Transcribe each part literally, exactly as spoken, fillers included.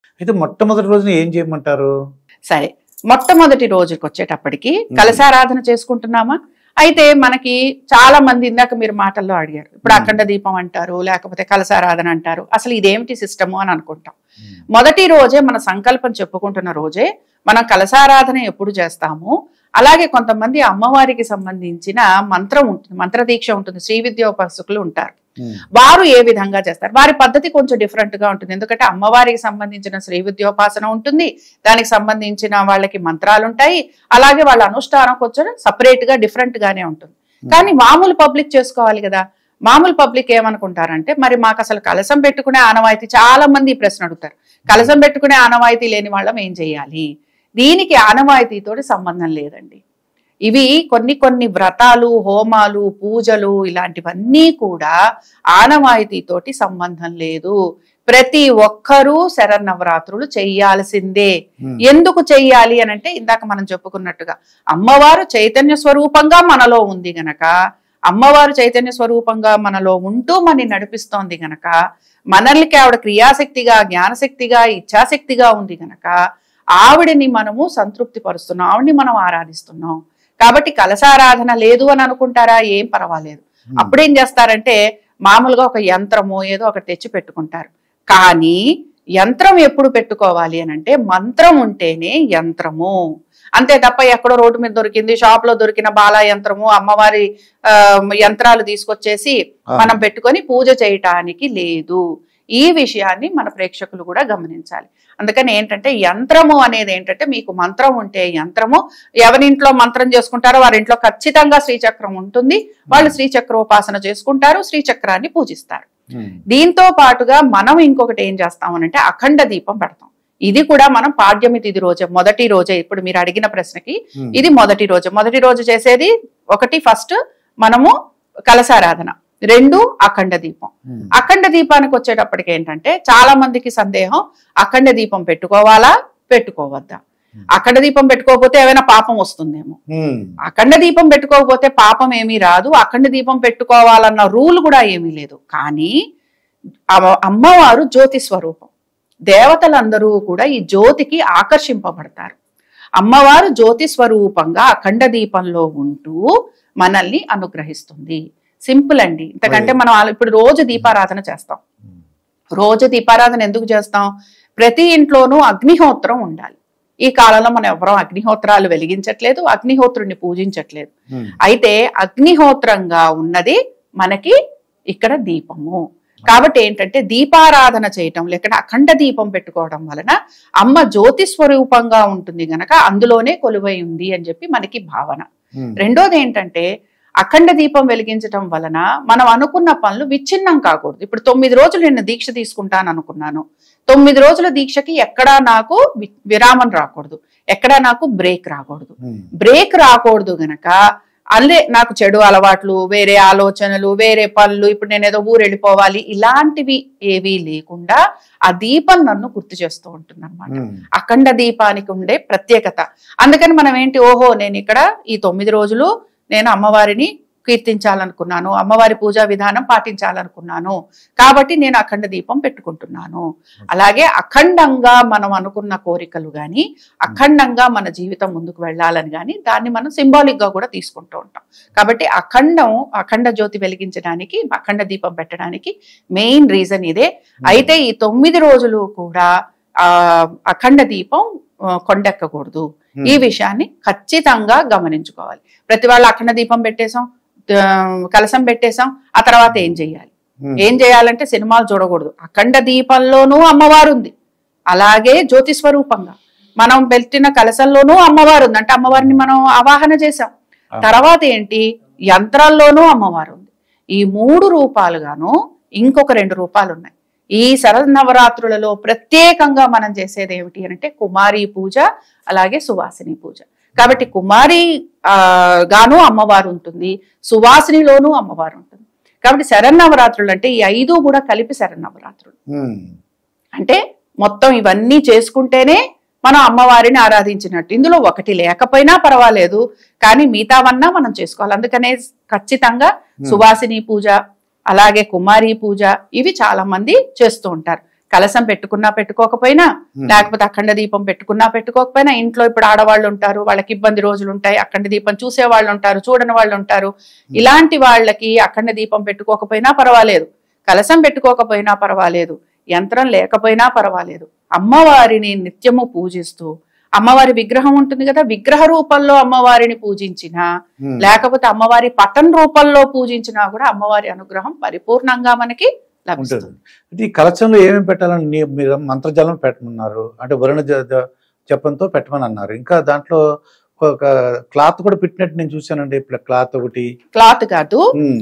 అయితే మొట్టమొదటి రోజున ఏం చేయమంటారు? సరే, మొట్టమొదటి రోజుకి వచ్చేటప్పటికి కలశారాధన చేసుకుంటున్నామా? అయితే మనకి చాలా మంది ఇందాక మీరు మాటల్లో అడిగారు, ఇప్పుడు అఖండ దీపం అంటారు, లేకపోతే కలశారాధన అంటారు, అసలు ఇదేమిటి సిస్టము అని అనుకుంటాం. మొదటి రోజే మన సంకల్పం చెప్పుకుంటున్న రోజే మనం కలశారాధన ఎప్పుడు చేస్తాము. అలాగే కొంతమంది అమ్మవారికి సంబంధించిన మంత్రం ఉంటుంది, మంత్ర దీక్ష ఉంటుంది, శ్రీ విద్యోపాసకులు ఉంటారు. వారు ఏ విధంగా చేస్తారు, వారి పద్ధతి కొంచెం డిఫరెంట్ గా ఉంటుంది. ఎందుకంటే అమ్మవారికి సంబంధించిన శ్రీ విద్యోపాసన ఉంటుంది, దానికి సంబంధించిన వాళ్ళకి మంత్రాలు ఉంటాయి, అలాగే వాళ్ళ అనుష్ఠానం కొంచెం సపరేట్ గా డిఫరెంట్ గానే ఉంటుంది. కానీ మామూలు పబ్లిక్ చేసుకోవాలి కదా. మామూలు పబ్లిక్ ఏమనుకుంటారంటే, మరి మాకు అసలు కలశం పెట్టుకునే ఆనవాయితీ, చాలా మంది ఈ ప్రశ్న అడుగుతారు, కలశం పెట్టుకునే ఆనవాయితీ లేని వాళ్ళం ఏం చేయాలి? దీనికి ఆనవాయితీతోటి సంబంధం లేదండి. ఇవి కొన్ని కొన్ని వ్రతాలు, హోమాలు, పూజలు ఇలాంటివన్నీ కూడా ఆనవాయితీతోటి సంబంధం లేదు. ప్రతి ఒక్కరూ శరన్నవరాత్రులు చెయ్యాల్సిందే. ఎందుకు చెయ్యాలి అని అంటే, ఇందాక మనం చెప్పుకున్నట్టుగా అమ్మవారు చైతన్య స్వరూపంగా మనలో ఉంది గనక, అమ్మవారు చైతన్య స్వరూపంగా మనలో ఉంటూ మనని నడిపిస్తోంది గనక, మనల్కి ఆవిడ క్రియాశక్తిగా, జ్ఞానశక్తిగా, ఇచ్ఛాశక్తిగా ఉంది గనక ఆవిడని మనము సంతృప్తి పరుస్తున్నాం, ఆవిడని మనం ఆరాధిస్తున్నాం. కాబట్టి కలశారాధన లేదు అని అనుకుంటారా? ఏం పర్వాలేదు. అప్పుడేం చేస్తారంటే, మామూలుగా ఒక యంత్రము ఏదో ఒకటి తెచ్చి పెట్టుకుంటారు. కానీ యంత్రం ఎప్పుడు పెట్టుకోవాలి అని అంటే, మంత్రం ఉంటేనే యంత్రము. అంతే తప్ప ఎక్కడో రోడ్డు మీద దొరికింది, షాప్ లో దొరికిన బాలా యంత్రము, అమ్మవారి ఆ యంత్రాలు తీసుకొచ్చేసి మనం పెట్టుకొని పూజ చేయటానికి లేదు. ఈ విషయాన్ని మన ప్రేక్షకులు కూడా గమనించాలి. అందుకని ఏంటంటే, యంత్రము అనేది ఏంటంటే, మీకు మంత్రం ఉంటే యంత్రము, ఎవరింట్లో మంత్రం చేసుకుంటారో వారింట్లో ఖచ్చితంగా శ్రీచక్రం ఉంటుంది, వాళ్ళు శ్రీచక్రోపాసన చేసుకుంటారు, శ్రీచక్రాన్ని పూజిస్తారు. దీంతో పాటుగా మనం ఇంకొకటి ఏం చేస్తామనంటే, అఖండ దీపం పెడతాం. ఇది కూడా మనం పాడ్యమి తిథి రోజే, మొదటి రోజే. ఇప్పుడు మీరు అడిగిన ప్రశ్నకి ఇది మొదటి రోజు. మొదటి రోజు చేసేది ఒకటి, ఫస్ట్ మనము కలశారాధన, రెండు అఖండ దీపం. అఖండ దీపానికి వచ్చేటప్పటికి ఏంటంటే, చాలా మందికి సందేహం, అఖండ దీపం పెట్టుకోవాలా పెట్టుకోవద్దా? అఖండ దీపం పెట్టుకోకపోతే ఏమైనా పాపం వస్తుందేమో. అఖండ దీపం పెట్టుకోకపోతే పాపం ఏమీ రాదు, అఖండ దీపం పెట్టుకోవాలన్న రూల్ కూడా ఏమీ లేదు. కానీ అమ్మవారు జ్యోతి స్వరూపం, దేవతలందరూ కూడా ఈ జ్యోతికి ఆకర్షింపబడతారు. అమ్మవారు జ్యోతి స్వరూపంగా అఖండ దీపంలో ఉంటూ మనల్ని అనుగ్రహిస్తుంది. సింపుల్ అండి. ఇంతకంటే మనం ఇప్పుడు రోజు దీపారాధన చేస్తాం. రోజు దీపారాధన ఎందుకు చేస్తాం? ప్రతి ఇంట్లోనూ అగ్నిహోత్రం ఉండాలి. ఈ కాలంలో మనం ఎవరో అగ్నిహోత్రాలు వెలిగించట్లేదు, అగ్నిహోత్రుడిని పూజించట్లేదు. అయితే అగ్నిహోత్రంగా ఉన్నది మనకి ఇక్కడ దీపము. కాబట్టి ఏంటంటే, దీపారాధన చేయటం లేక అఖండ దీపం పెట్టుకోవడం వలన అమ్మ జ్యోతి స్వరూపంగా ఉంటుంది గనక అందులోనే కొలువై ఉంది అని చెప్పి మనకి భావన. రెండోది ఏంటంటే, అఖండ దీపం వెలిగించటం వలన మనం అనుకున్న పనులు విచ్ఛిన్నం కాకూడదు. ఇప్పుడు తొమ్మిది రోజులు నేను దీక్ష తీసుకుంటాను అనుకున్నాను, తొమ్మిది రోజుల దీక్షకి ఎక్కడా నాకు విరామం రాకూడదు, ఎక్కడా నాకు బ్రేక్ రాకూడదు. బ్రేక్ రాకూడదు గనక అల్లే నాకు చెడు అలవాట్లు, వేరే ఆలోచనలు, వేరే పనులు, ఇప్పుడు నేను ఏదో ఊరు వెళ్ళిపోవాలి, ఇలాంటివి ఏవీ లేకుండా ఆ దీపం నన్ను గుర్తు చేస్తూ ఉంటుంది అనమాట. అఖండ దీపానికి ఉండే ప్రత్యేకత. అందుకని మనం ఏంటి, ఓహో నేను ఇక్కడ ఈ తొమ్మిది రోజులు నేను అమ్మవారిని కీర్తించాలనుకున్నాను, అమ్మవారి పూజా విధానం పాటించాలనుకున్నాను, కాబట్టి నేను అఖండ దీపం పెట్టుకుంటున్నాను. అలాగే అఖండంగా మనం అనుకున్న కోరికలు కానీ, అఖండంగా మన జీవితం ముందుకు వెళ్ళాలని కానీ దాన్ని మనం సింబాలిక్ గా కూడా తీసుకుంటూ ఉంటాం. కాబట్టి అఖండం, అఖండ జ్యోతి వెలిగించడానికి, అఖండ దీపం పెట్టడానికి మెయిన్ రీజన్ ఇదే. అయితే ఈ తొమ్మిది రోజులు కూడా ఆ అఖండ దీపం కొండెక్కకూడదు. ఈ విషయాన్ని ఖచ్చితంగా గమనించుకోవాలి. ప్రతి వాళ్ళు అఖండ దీపం పెట్టేశాం, కలశం పెట్టేశాం, ఆ తర్వాత ఏం చేయాలి? ఏం చేయాలంటే సినిమాలు చూడకూడదు. అఖండ దీపంలోనూ అమ్మవారు ఉంది, అలాగే జ్యోతి స్వరూపంగా మనం పెట్టిన కలశంలోనూ అమ్మవారు ఉంది, అంటే అమ్మవారిని మనం ఆవాహన చేశాం. తర్వాత ఏంటి, యంత్రాల్లోనూ అమ్మవారు ఉంది. ఈ మూడు రూపాలుగాను ఇంకొక రెండు రూపాలు ఉన్నాయి. ఈ శరన్నవరాత్రులలో ప్రత్యేకంగా మనం చేసేది ఏమిటి అంటే కుమారి పూజ, అలాగే సువాసిని పూజ. కాబట్టి కుమారి ఆ గాను అమ్మవారు ఉంటుంది, సువాసినిలోనూ అమ్మవారు ఉంటుంది. కాబట్టి శరన్నవరాత్రులు అంటే ఈ ఐదు కూడా కలిపి శరన్నవరాత్రులు. అంటే మొత్తం ఇవన్నీ చేసుకుంటేనే మనం అమ్మవారిని ఆరాధించినట్టు. ఇందులో ఒకటి లేకపోయినా పర్వాలేదు, కానీ మిగతావన్నా మనం చేసుకోవాలి. అందుకనే ఖచ్చితంగా సువాసిని పూజ, అలాగే కుమారి పూజ, ఇవి చాలా మంది చేస్తూ ఉంటారు. కలశం పెట్టుకున్నా పెట్టుకోకపోయినా, లేకపోతే అఖండ దీపం పెట్టుకున్నా పెట్టుకోకపోయినా, ఇంట్లో ఇప్పుడు ఆడవాళ్ళు ఉంటారు, వాళ్ళకి ఇబ్బంది రోజులు ఉంటాయి, అఖండ దీపం చూసే వాళ్ళు ఉంటారు, చూడని వాళ్ళు ఉంటారు. ఇలాంటి వాళ్ళకి అఖండ దీపం పెట్టుకోకపోయినా పర్వాలేదు, కలశం పెట్టుకోకపోయినా పర్వాలేదు, యంత్రం లేకపోయినా పర్వాలేదు, అమ్మవారిని నిత్యము పూజిస్తూ, అమ్మవారి విగ్రహం ఉంటుంది కదా, విగ్రహ రూపంలో అమ్మవారిని పూజించినా, లేకపోతే అమ్మవారి పటం రూపంలో పూజించినా కూడా అమ్మవారి అనుగ్రహం పరిపూర్ణంగా మనకి లభిస్తుంది. అంటే ఈ కలశంలో ఏమేమి పెట్టాలని మీరు మంత్రజలం పెట్టమన్నారు, అంటే వరుణ జపంతో పెట్టమని అన్నారు. ఇంకా దాంట్లో ఒక క్లాత్ కూడా పెట్టినట్టు నేను చూసానండి. ఇప్పుడు క్లాత్ ఒకటి, క్లాత్ కాదు,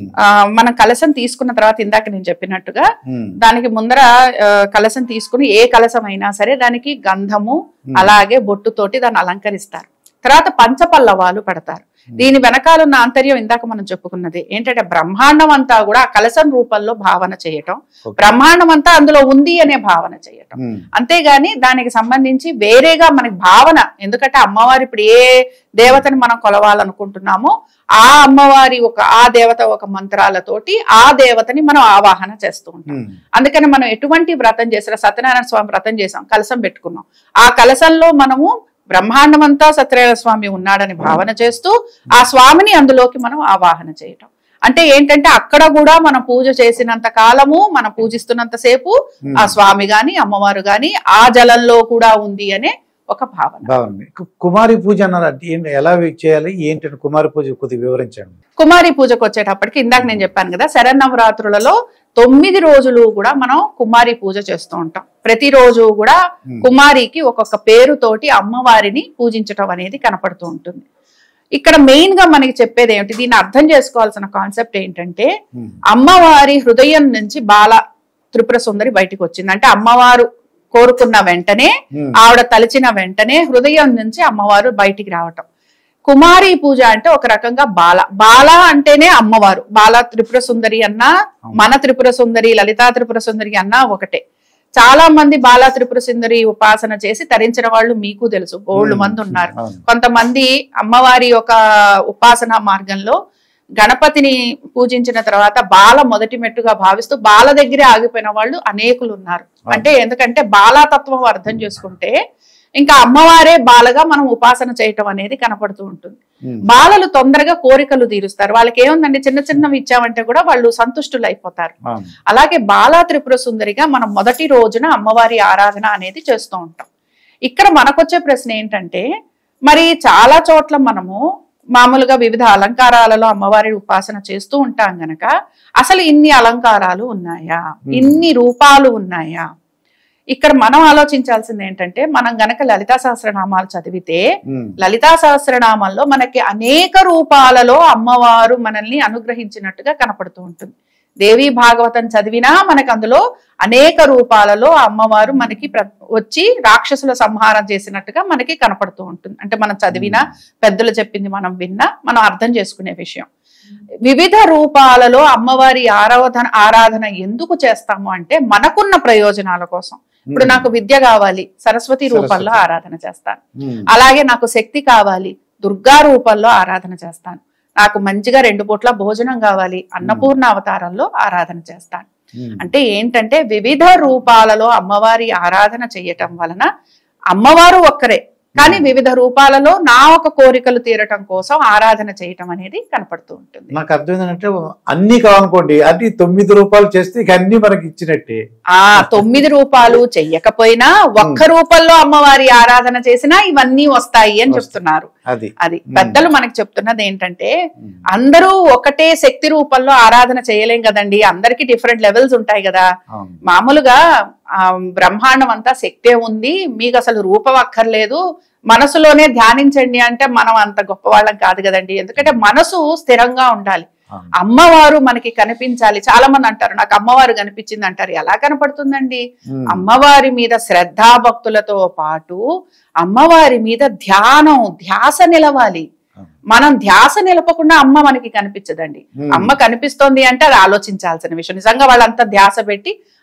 మనం కలశం తీసుకున్న తర్వాత ఇందాక నేను చెప్పినట్టుగా దానికి ముందర కలశం తీసుకుని ఏ కలశం అయినా సరే దానికి గంధము అలాగే బొట్టుతోటి దాన్ని అలంకరిస్తారు. తర్వాత పంచపల్లవాలు పెడతారు. దీని వెనకాలన్న ఆంతర్యం ఇందాక మనం చెప్పుకున్నది ఏంటంటే బ్రహ్మాండం అంతా కూడా ఆ కలశం రూపంలో భావన చేయటం, బ్రహ్మాండం అంతా అందులో ఉంది అనే భావన చేయటం. అంతేగాని దానికి సంబంధించి వేరేగా మనకి భావన, ఎందుకంటే అమ్మవారి ఇప్పుడు ఏ దేవతని మనం కొలవాలనుకుంటున్నామో ఆ అమ్మవారి ఒక ఆ దేవత ఒక మంత్రాలతోటి ఆ దేవతని మనం ఆవాహన చేస్తూ ఉంటాం. అందుకని మనం ఎటువంటి వ్రతం చేసినా, సత్యనారాయణ స్వామి వ్రతం చేసాం, కలశం పెట్టుకున్నాం, ఆ కలశంలో మనము బ్రహ్మాండమంతా సత్యనారాయణ స్వామి ఉన్నాడని భావన చేస్తూ ఆ స్వామిని అందులోకి మనం ఆవాహన చేయటం. అంటే ఏంటంటే అక్కడ కూడా మనం పూజ చేసినంత కాలము, మనం పూజిస్తున్నంత సేపు ఆ స్వామి గాని అమ్మవారు గాని ఆ జలంలో కూడా ఉంది అనే ఒక భావన. కుమారి పూజ అన్నారు, ఎలా చేయాలి ఏంటంటే కుమారి పూజ కొద్దిగా వివరించండి. కుమారి పూజకు వచ్చేటప్పటికి ఇందాక నేను చెప్పాను కదా, శరన్నవరాత్రులలో తొమ్మిది రోజులు కూడా మనం కుమారి పూజ చేస్తూ ఉంటాం. ప్రతిరోజు కూడా కుమారికి ఒక్కొక్క పేరుతోటి అమ్మవారిని పూజించటం అనేది కనపడుతూ ఉంటుంది. ఇక్కడ మెయిన్ గా మనకి చెప్పేది ఏమిటి, దీన్ని అర్థం చేసుకోవాల్సిన కాన్సెప్ట్ ఏంటంటే, అమ్మవారి హృదయం నుంచి బాల త్రిపుర సుందరి బయటకు వచ్చింది. అంటే అమ్మవారు కోరుకున్న వెంటనే, ఆవిడ తలిచిన వెంటనే హృదయం నుంచి అమ్మవారు బయటికి రావటం. కుమారి పూజ అంటే ఒక రకంగా బాల, బాల అంటేనే అమ్మవారు. బాల త్రిపుర సుందరి అన్నా, మన త్రిపుర సుందరి, లలితా త్రిపుర సుందరి అన్నా ఒకటే. చాలా మంది బాలా త్రిపుర సుందరి ఉపాసన చేసి తరించిన వాళ్ళు మీకు తెలుసు, బోళ్ళు మంది ఉన్నారు. కొంతమంది అమ్మవారి యొక్క ఉపాసన మార్గంలో గణపతిని పూజించిన తర్వాత బాల మొదటి మెట్టుగా భావిస్తూ బాల దగ్గరే ఆగిపోయిన వాళ్ళు అనేకులు ఉన్నారు. అంటే ఎందుకంటే బాలాతత్వం అర్థం చేసుకుంటే ఇంకా అమ్మవారే బాలగా మనం ఉపాసన చేయటం అనేది కనపడుతూ ఉంటుంది. బాలలు తొందరగా కోరికలు తీరుస్తారు. వాళ్ళకి ఏముందండి, చిన్న చిన్నవి ఇచ్చామంటే కూడా వాళ్ళు సంతుష్టులు అయిపోతారు. అలాగే బాలా త్రిపుర సుందరిగా మనం మొదటి రోజున అమ్మవారి ఆరాధన అనేది చేస్తూ ఉంటాం. ఇక్కడ మనకొచ్చే ప్రశ్న ఏంటంటే, మరి చాలా చోట్ల మనము మామూలుగా వివిధ అలంకారాలలో అమ్మవారి ఉపాసన చేస్తూ ఉంటాం గనక అసలు ఇన్ని అలంకారాలు ఉన్నాయా, ఇన్ని రూపాలు ఉన్నాయా? ఇక్కడ మనం ఆలోచించాల్సింది ఏంటంటే, మనం గనక లలితా సహస్రనామాలు చదివితే లలితా సహస్రనామాల్లో మనకి అనేక రూపాలలో అమ్మవారు మనల్ని అనుగ్రహించినట్టుగా కనపడుతూ ఉంటుంది. దేవీ భాగవతం చదివినా మనకు అందులో అనేక రూపాలలో అమ్మవారు మనకి వచ్చి రాక్షసుల సంహారం చేసినట్టుగా మనకి కనపడుతూ ఉంటుంది. అంటే మనం చదివినా, పెద్దలు చెప్పింది మనం విన్నా, మనం అర్థం చేసుకునే విషయం. వివిధ రూపాలలో అమ్మవారి ఆరాధన ఆరాధన ఎందుకు చేస్తాము అంటే మనకున్న ప్రయోజనాల కోసం. ఇప్పుడు నాకు విద్య కావాలి, సరస్వతి రూపంలో ఆరాధన చేస్తాను. అలాగే నాకు శక్తి కావాలి, దుర్గా రూపంలో ఆరాధన చేస్తాను. నాకు మంచిగా రెండు పూట్ల భోజనం కావాలి, అన్నపూర్ణ అవతారంలో ఆరాధన చేస్తాను. అంటే ఏంటంటే వివిధ రూపాలలో అమ్మవారి ఆరాధన చేయటం వలన అమ్మవారు ఒక్కరే, కానీ వివిధ రూపాలలో నా ఒక కోరికలు తీరటం కోసం ఆరాధన చేయటం అనేది కనపడుతూ ఉంటుంది. నాకు అర్థం ఏంటంటే అన్ని కావాలనుకోండి, అన్ని తొమ్మిది రూపాయలు చేస్తే ఇక అన్ని మనకి ఇచ్చినట్టే. ఆ తొమ్మిది రూపాయలు చెయ్యకపోయినా ఒక్క రూపంలో అమ్మవారి ఆరాధన చేసినా ఇవన్నీ వస్తాయి అని చెప్తున్నారు. అది అది పెద్దలు మనకి చెప్తున్నది ఏంటంటే, అందరూ ఒకటే శక్తి రూపంలో ఆరాధన చేయలేం కదండి, అందరికి డిఫరెంట్ లెవెల్స్ ఉంటాయి కదా. మామూలుగా ఆ బ్రహ్మాండం అంతా శక్తే ఉంది, మీకు అసలు రూపం అక్కర్లేదు, మనసులోనే ధ్యానించండి అంటే మనం అంత గొప్ప వాళ్ళం కాదు కదండి. ఎందుకంటే మనసు స్థిరంగా ఉండాలి, అమ్మవారు మనకి కనిపించాలి. చాలా మంది అంటారు నాకు అమ్మవారు కనిపించింది అంటారు. ఎలా కనపడుతుందండి? అమ్మవారి మీద శ్రద్ధాభక్తులతో పాటు అమ్మవారి మీద ధ్యానం, ధ్యాస నిలవాలి. మనం ధ్యాస నిలపకుండా అమ్మ మనకి కనిపించదండి. అమ్మ కనిపిస్తోంది అంటే అది ఆలోచించాల్సిన విషయం. నిజంగా వాళ్ళంతా ధ్యాస పెట్టి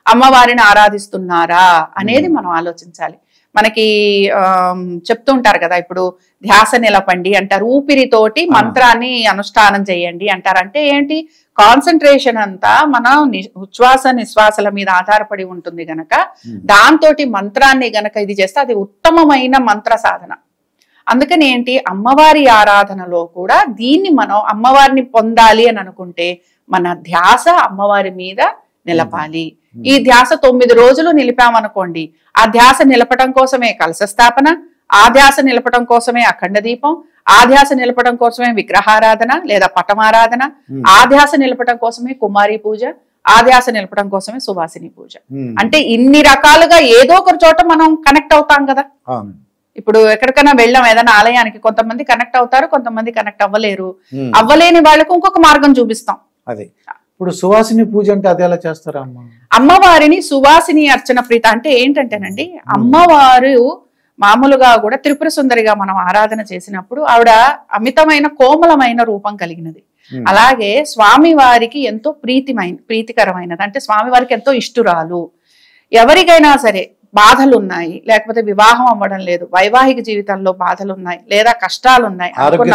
అమ్మవారిని ఆరాధిస్తున్నారా అనేది మనం ఆలోచించాలి. మనకి ఆ చెప్తూ ఉంటారు కదా, ఇప్పుడు ధ్యాస నిలపండి అంటారు, ఊపిరితోటి మంత్రాన్ని అనుష్ఠానం చేయండి అంటారు. అంటే ఏంటి, కాన్సన్ట్రేషన్ అంతా మనం ఉచ్ఛ్వాస నిశ్వాసల మీద ఆధారపడి ఉంటుంది గనక దాంతో మంత్రాన్ని గనక ఇది చేస్తే అది ఉత్తమమైన మంత్ర సాధన. అందుకని ఏంటి, అమ్మవారి ఆరాధనలో కూడా దీన్ని మనం అమ్మవారిని పొందాలి అని అనుకుంటే మన ధ్యాస అమ్మవారి మీద నిలపాలి. ఈ ధ్యాస తొమ్మిది రోజులు నిలిపామనుకోండి, ఆ ధ్యాస నిలపడం కోసమే కలశ స్థాపన, ఆ ధ్యాస నిలపడం కోసమే అఖండ దీపం, ఆ ధ్యాస నిలపడం కోసమే విగ్రహారాధన లేదా పటమారాధన, ఆ ధ్యాస నిలపడం కోసమే కుమారి పూజ, ఆ ధ్యాస నిలపడం కోసమే సువాసిని పూజ. అంటే ఇన్ని రకాలుగా ఏదో ఒక చోట మనం కనెక్ట్ అవుతాం కదా. ఇప్పుడు ఎక్కడికైనా వెళ్ళాం ఏదైనా ఆలయానికి, కొంతమంది కనెక్ట్ అవుతారు, కొంతమంది కనెక్ట్ అవ్వలేరు. అవ్వలేని వాళ్ళకు ఇంకొక మార్గం చూపిస్తాం. అదే ఇప్పుడు సువాసిని పూజ అంటే అది ఎలా చేస్తారా అమ్మ? అమ్మవారిని సువాసిని అర్చన ప్రీత అంటే ఏంటంటేనండి, అమ్మవారు మామూలుగా కూడా త్రిపుర సుందరిగా మనం ఆరాధన చేసినప్పుడు ఆవిడ అమితమైన కోమలమైన రూపం కలిగినది. అలాగే స్వామి వారికి ఎంతో ప్రీతిమైన ప్రీతికరమైనది, అంటే స్వామి వారికి ఎంతో ఇష్టురాలు. ఎవరికైనా సరే బాధలు ఉన్నాయి, లేకపోతే వివాహం అవ్వడం లేదు, వైవాహిక జీవితంలో బాధలు ఉన్నాయి, లేదా కష్టాలు ఉన్నాయి,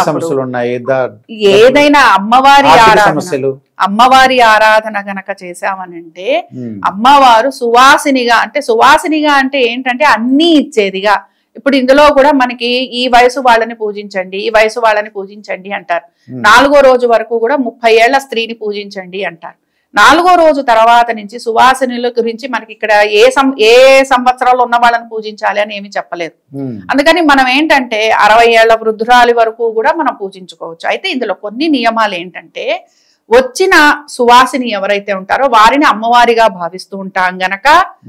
ఏదైనా అమ్మవారి ఆరాధన అమ్మవారి ఆరాధన గనక చేశామనంటే అమ్మవారు సువాసినిగా, అంటే సువాసినిగా అంటే ఏంటంటే అన్ని ఇచ్చేదిగా. ఇప్పుడు ఇందులో కూడా మనకి ఈ వయసు వాళ్ళని పూజించండి, ఈ వయసు వాళ్ళని పూజించండి అంటారు. నాలుగో రోజు వరకు కూడా ముప్పై ఏళ్ల స్త్రీని పూజించండి అంటారు. నాలుగో రోజు తర్వాత నుంచి సువాసినుల గురించి మనకి ఇక్కడ ఏ సం ఏ సంవత్సరాలు ఉన్న వాళ్ళని పూజించాలి అని ఏమి చెప్పలేదు. అందుకని మనం ఏంటంటే అరవై ఏళ్ల వృద్ధురాలి వరకు కూడా మనం పూజించుకోవచ్చు. అయితే ఇందులో కొన్ని నియమాలు ఏంటంటే, వచ్చిన సువాసిని ఎవరైతే ఉంటారో వారిని అమ్మవారిగా భావిస్తూ ఉంటాం గనక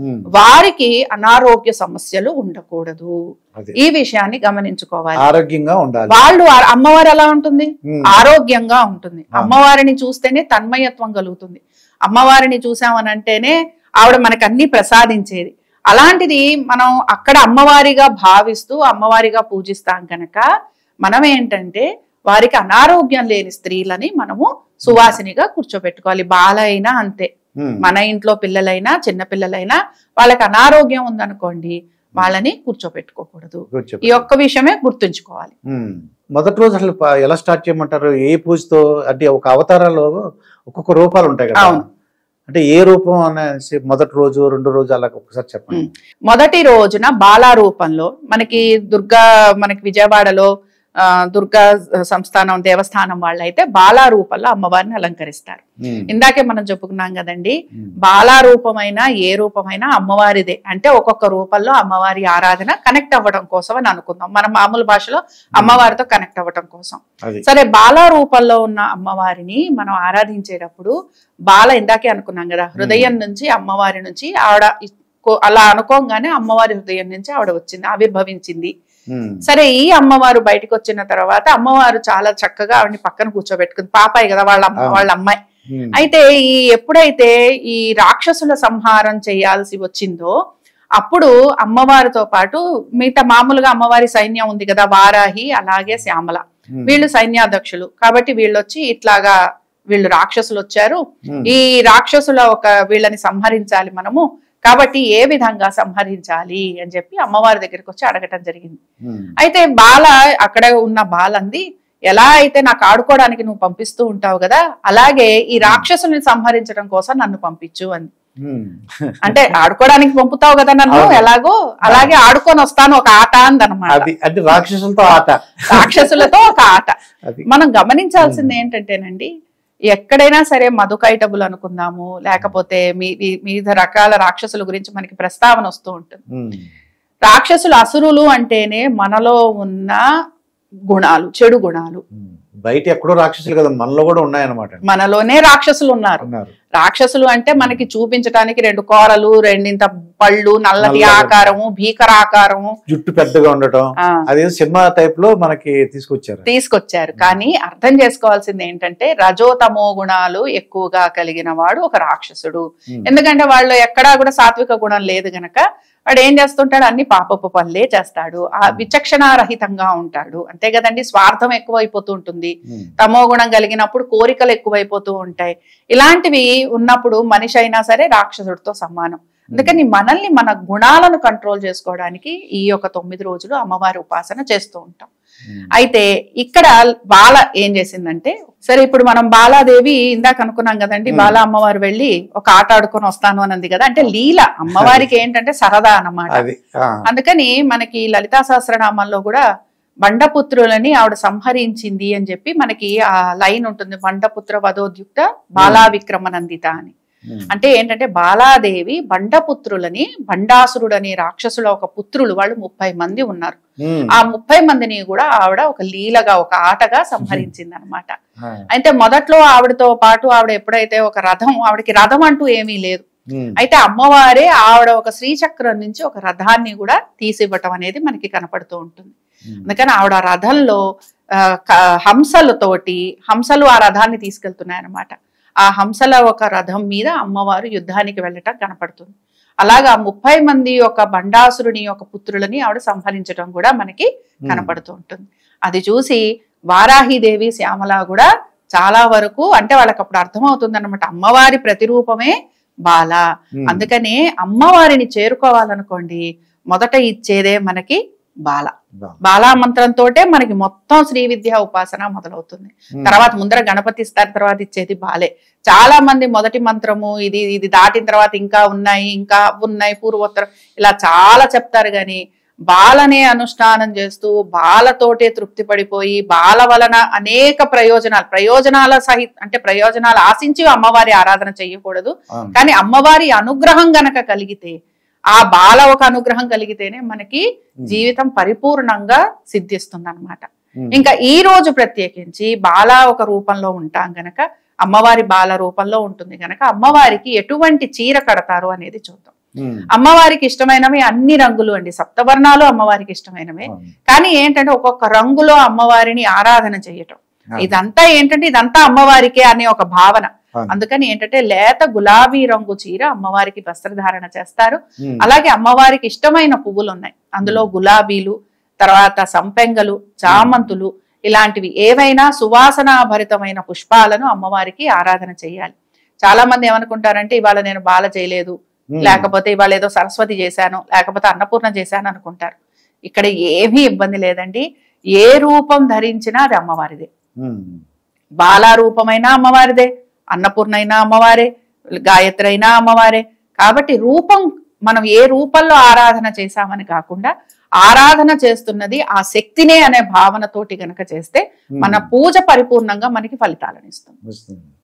వారికి అనారోగ్య సమస్యలు ఉండకూడదు. ఈ విషయాన్ని గమనించుకోవాలి. ఆరోగ్యంగా ఉండాలి. వాళ్ళు అమ్మవారు ఎలా ఉంటుంది, ఆరోగ్యంగా ఉంటుంది. అమ్మవారిని చూస్తేనే తన్మయత్వం కలుగుతుంది. అమ్మవారిని చూసామనంటేనే ఆవిడ మనకు అన్ని ప్రసాదించేది. అలాంటిది మనం అక్కడ అమ్మవారిగా భావిస్తూ అమ్మవారిగా పూజిస్తాం కనుక మనం ఏంటంటే వారికి అనారోగ్యం లేని స్త్రీలని మనము సువాసినిగా కూర్చోబెట్టుకోవాలి. బాల అయినా అంతే, మన ఇంట్లో పిల్లలైనా చిన్న పిల్లలైనా వాళ్ళకి అనారోగ్యం ఉందనుకోండి వాళ్ళని కూర్చోబెట్టుకోకూడదు. ఈ ఒక్క విషయమే గుర్తుంచుకోవాలి. మొదటి రోజు అసలు ఎలా స్టార్ట్ చేయమంటారు? ఏ పూజతో? అంటే ఒక అవతారాల్లో ఒక్కొక్క రూపాలు ఉంటాయి కదా, అంటే ఏ రూపం అనేసి మొదటి రోజు రెండు రోజు అలా ఒకసారి చెప్పండి. మొదటి రోజున బాలా రూపంలో మనకి దుర్గా, మనకి విజయవాడలో ఆ దుర్గా సంస్థానం దేవస్థానం వాళ్ళైతే బాలా రూపంలో అమ్మవారిని అలంకరిస్తారు. ఇందాకే మనం చెప్పుకున్నాం కదండి, బాలా రూపమైనా ఏ రూపమైనా అమ్మవారిదే. అంటే ఒక్కొక్క రూపంలో అమ్మవారి ఆరాధన కనెక్ట్ అవ్వడం కోసం అని అనుకుందాం, మన మామూలు భాషలో అమ్మవారితో కనెక్ట్ అవ్వడం కోసం. సరే, బాలా రూపంలో ఉన్న అమ్మవారిని మనం ఆరాధించేటప్పుడు బాల ఇందాకే అనుకున్నాం కదా, హృదయం నుంచి అమ్మవారి నుంచి ఆవిడ అలా అనుకోగానే అమ్మవారి హృదయం నుంచి ఆవిడ వచ్చింది, ఆవిర్భవించింది. సరే, ఈ అమ్మవారు బయటకు వచ్చిన తర్వాత అమ్మవారు చాలా చక్కగా ఆవిడని పక్కన కూర్చోబెట్టుకుంది. పాపాయి కదా వాళ్ళ వాళ్ళ అమ్మాయి. అయితే ఈ ఎప్పుడైతే ఈ రాక్షసుల సంహారం చేయాల్సి వచ్చిందో అప్పుడు అమ్మవారితో పాటు మిగతా మామూలుగా అమ్మవారి సైన్యం ఉంది కదా, వారాహి అలాగే శ్యామల, వీళ్ళు సైన్యాధ్యక్షులు కాబట్టి వీళ్ళు వచ్చి ఇట్లాగా వీళ్ళు రాక్షసులు వచ్చారు, ఈ రాక్షసుల ఒక వీళ్ళని సంహరించాలి మనము, కాబట్టి ఏ విధంగా సంహరించాలి అని చెప్పి అమ్మవారి దగ్గరికి వచ్చి అడగటం జరిగింది. అయితే బాల అక్కడ ఉన్న బాలంది, ఎలా అయితే నాకు ఆడుకోవడానికి నువ్వు పంపిస్తూ ఉంటావు కదా, అలాగే ఈ రాక్షసుల్ని సంహరించడం కోసం నన్ను పంపించు అని. అంటే ఆడుకోవడానికి పంపుతావు కదా నన్ను, ఎలాగో అలాగే ఆడుకొని వస్తాను, ఒక ఆట అందనమాట. రాక్షసులతో ఆట, రాక్షసులతో ఒక ఆట. మనం గమనించాల్సింది ఏంటంటేనండి, ఎక్కడైనా సరే మధుకైటబులు అనుకుందాము, లేకపోతే మీ వివిధ రకాల రాక్షసుల గురించి మనకి ప్రస్తావన వస్తూ ఉంటుంది. రాక్షసులు అసురులు అంటేనే మనలో ఉన్న గుణాలు, చెడు గుణాలు. బయట ఎక్కడో రాక్షసులు కదా, మనలో కూడా ఉన్నాయన్నమాట. మనలోనే రాక్షసులు ఉన్నారు. రాక్షసులు అంటే మనకి చూపించడానికి రెండు కోరలు, రెండింత పళ్ళు, నల్లటి ఆకారము, భీకర ఆకారము, జుట్టు పెద్దగా ఉండటం, అదే సినిమా టైప్ లో మనకి తీసుకొచ్చారు తీసుకొచ్చారు కానీ అర్థం చేసుకోవాల్సింది ఏంటంటే రజోతమో గుణాలు ఎక్కువగా కలిగిన వాడు ఒక రాక్షసుడు. ఎందుకంటే వాళ్ళు ఎక్కడా కూడా సాత్విక గుణం లేదు గనక వాడు ఏం చేస్తుంటాడు, అన్ని పాపపు పనులే చేస్తాడు, ఆ విచక్షణారహితంగా ఉంటాడు, అంతే కదండి. స్వార్థం ఎక్కువైపోతూ ఉంటుంది, తమో గుణం కలిగినప్పుడు కోరికలు ఎక్కువైపోతూ ఉంటాయి. ఇలాంటివి ఉన్నప్పుడు మనిషి అయినా సరే రాక్షసుడితో సమానం. అందుకని మనల్ని మన గుణాలను కంట్రోల్ చేసుకోవడానికి ఈ యొక్క తొమ్మిది రోజులు అమ్మవారి ఉపాసన చేస్తూ ఉంటాం. అయితే ఇక్కడ బాల ఏం చేసిందంటే, సరే ఇప్పుడు మనం బాలాదేవి ఇందాక అనుకున్నాం కదండి, బాలా అమ్మవారు వెళ్ళి ఒక ఆట ఆడుకొని వస్తాను అన్నది కదా, అంటే లీల అమ్మవారికి ఏంటంటే సరదా అన్నమాట. అందుకని మనకి లలితా సహస్రనామంలో కూడా బండపుత్రులని ఆవిడ సంహరించింది అని చెప్పి మనకి ఆ లైన్ ఉంటుంది, బండపుత్ర వధోద్యుక్త బాలా విక్రమనందిత అని. అంటే ఏంటంటే బాలాదేవి బండపుత్రులని, బండాసురుడు అనే రాక్షసుల ఒక పుత్రులు వాళ్ళు ముప్పై మంది ఉన్నారు. ఆ ముప్పై మందిని కూడా ఆవిడ ఒక లీలగా ఒక ఆటగా సంహరించింది అనమాట. అయితే మొదట్లో ఆవిడతో పాటు ఆవిడ ఎప్పుడైతే ఒక రథం, ఆవిడకి రథం అంటూ ఏమీ లేదు, అయితే అమ్మవారే ఆవిడ ఒక శ్రీచక్రం నుంచి ఒక రథాన్ని కూడా తీసివ్వటం అనేది మనకి కనపడుతూ ఉంటుంది. అందుకని ఆవిడ రథంలో హంసలతోటి, హంసలు ఆ రథాన్ని తీసుకెళ్తున్నాయి అనమాట. ఆ హంసల ఒక రథం మీద అమ్మవారు యుద్ధానికి వెళ్ళటం కనపడుతుంది. అలాగా ముప్పై మంది ఒక బండాసురుని యొక్క పుత్రులని ఆవిడ సంహరించడం కూడా మనకి కనపడుతూ ఉంటుంది. అది చూసి వారాహిదేవి, శ్యామల కూడా చాలా వరకు అంటే వాళ్ళకి అప్పుడు అర్థమవుతుంది అనమాట, అమ్మవారి ప్రతిరూపమే బాల. అందుకనే అమ్మవారిని చేరుకోవాలనుకోండి మొదట ఇచ్చేదే మనకి బాల. బాలా మంత్రంతో మనకి మొత్తం శ్రీ విద్యా ఉపాసన మొదలవుతుంది. తర్వాత ముందర గణపతి ఇస్తారు, తర్వాత ఇచ్చేది బాలే. చాలా మంది మొదటి మంత్రము ఇది ఇది దాటిన తర్వాత ఇంకా ఉన్నాయి ఇంకా ఉన్నాయి పూర్వోత్తరం ఇలా చాలా చెప్తారు, గాని బాలనే అనుష్ఠానం చేస్తూ బాలతోటే తృప్తి పడిపోయి బాల వలన అనేక ప్రయోజనాలు ప్రయోజనాల సహిత అంటే ప్రయోజనాలు ఆశించి అమ్మవారి ఆరాధన చెయ్యకూడదు. కానీ అమ్మవారి అనుగ్రహం గనక కలిగితే, ఆ బాల ఒక అనుగ్రహం కలిగితేనే మనకి జీవితం పరిపూర్ణంగా సిద్ధిస్తుంది అనమాట. ఇంకా ఈ రోజు ప్రత్యేకించి బాల ఒక రూపంలో ఉంటాం గనక, అమ్మవారి బాల రూపంలో ఉంటుంది గనక అమ్మవారికి ఎటువంటి చీర కడతారు అనేది చూద్దాం. అమ్మవారికి ఇష్టమైనవి అన్ని రంగులు అండి, సప్తవర్ణాలు అమ్మవారికి ఇష్టమైనవే. కానీ ఏంటంటే ఒక్కొక్క రంగులో అమ్మవారిని ఆరాధన చేయటం, ఇదంతా ఏంటంటే ఇదంతా అమ్మవారికే అనే ఒక భావన. అందుకని ఏంటంటే లేత గులాబీ రంగు చీర అమ్మవారికి వస్త్రధారణ చేస్తారు. అలాగే అమ్మవారికి ఇష్టమైన పువ్వులు ఉన్నాయి, అందులో గులాబీలు, తర్వాత సంపెంగలు, చామంతులు ఇలాంటివి ఏవైనా సువాసనాభరితమైన పుష్పాలను అమ్మవారికి ఆరాధన చేయాలి. చాలా మంది ఏమనుకుంటారంటే ఇవాళ నేను బాల చేయలేదు, లేకపోతే ఇవాళ ఏదో సరస్వతి చేశాను, లేకపోతే అన్నపూర్ణ చేశాను అనుకుంటారు. ఇక్కడ ఏమీ ఇబ్బంది లేదండి, ఏ రూపం ధరించినా అది అమ్మవారిదే. బాలా రూపమైనా అమ్మవారిదే, అన్నపూర్ణ అయినా అమ్మవారే, గాయత్రి అయినా అమ్మవారే. కాబట్టి రూపం మనం ఏ రూపంలో ఆరాధన చేశామని కాకుండా ఆరాధన చేస్తున్నది ఆ శక్తినే అనే భావనతోటి గనక చేస్తే మన పూజ పరిపూర్ణంగా మనకి ఫలితాలను ఇస్తుంది.